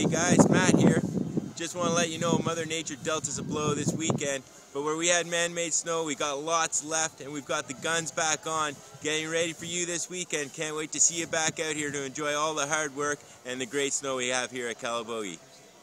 Hey guys, Matt here. Just want to let you know Mother Nature dealt us a blow this weekend, but where we had man-made snow, we got lots left, and we've got the guns back on, getting ready for you this weekend. Can't wait to see you back out here to enjoy all the hard work and the great snow we have here at Calabogie.